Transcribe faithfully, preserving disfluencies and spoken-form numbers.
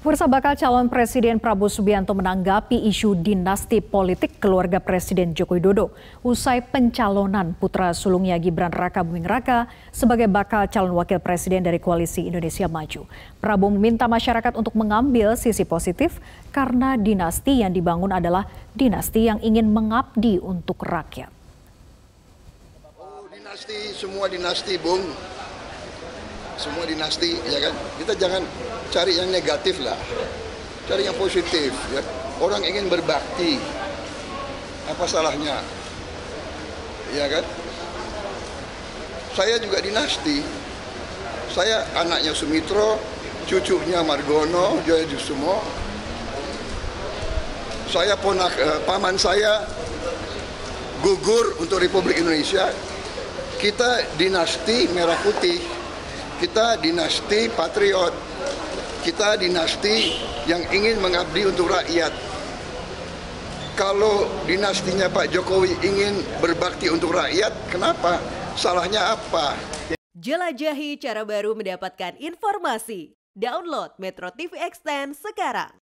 Pemirsa, bakal calon Presiden Prabowo Subianto menanggapi isu dinasti politik keluarga Presiden Joko Widodo usai pencalonan putra sulungnya Gibran Rakabuming Raka sebagai bakal calon wakil presiden dari Koalisi Indonesia Maju. Prabowo meminta masyarakat untuk mengambil sisi positif karena dinasti yang dibangun adalah dinasti yang ingin mengabdi untuk rakyat. Oh, dinasti, semua dinasti, Bung. Semua dinasti, ya kan? Kita jangan cari yang negatif lah, cari yang positif. Ya. Orang ingin berbakti, apa salahnya? Ya kan? Saya juga dinasti. Saya anaknya Sumitro, cucunya Margono, Jaya Sumo. Saya ponak, eh, paman saya gugur untuk Republik Indonesia. Kita dinasti Merah Putih. Kita dinasti patriot, kita dinasti yang ingin mengabdi untuk rakyat. Kalau dinastinya Pak Jokowi ingin berbakti untuk rakyat, kenapa? Salahnya apa? Jelajahi cara baru mendapatkan informasi. Download Metro T V Extend sekarang.